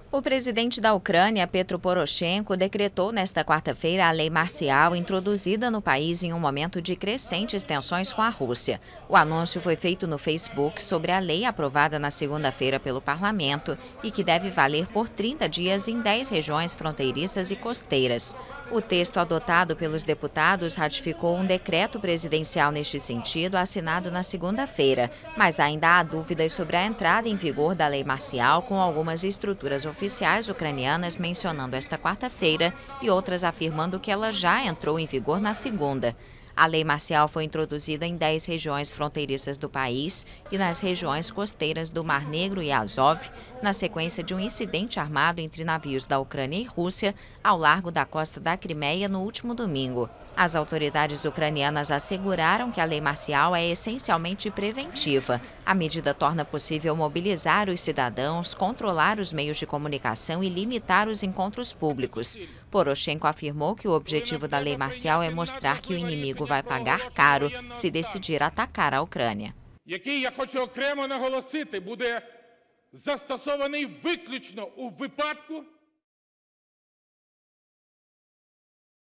O presidente da Ucrânia, Petro Poroshenko, decretou nesta quarta-feira a lei marcial introduzida no país em um momento de crescentes tensões com a Rússia. O anúncio foi feito no Facebook sobre a lei aprovada na segunda-feira pelo parlamento e que deve valer por 30 dias em 10 regiões fronteiriças e costeiras. O texto adotado pelos deputados ratificou um decreto presidencial neste sentido assinado na segunda-feira, mas ainda há dúvidas sobre a entrada em vigor da lei marcial, com algumas estruturas oficiais ucranianas mencionando esta quarta-feira e outras afirmando que ela já entrou em vigor na segunda. A lei marcial foi introduzida em 10 regiões fronteiriças do país e nas regiões costeiras do Mar Negro e Azov, na sequência de um incidente armado entre navios da Ucrânia e Rússia ao largo da costa da Crimeia no último domingo. As autoridades ucranianas asseguraram que a lei marcial é essencialmente preventiva. A medida torna possível mobilizar os cidadãos, controlar os meios de comunicação e limitar os encontros públicos. Poroshenko afirmou que o objetivo da lei marcial é mostrar que o inimigo vai pagar caro se decidir atacar a Ucrânia. Який, я хочу окремо наголосити, буде застосований виключно у випадку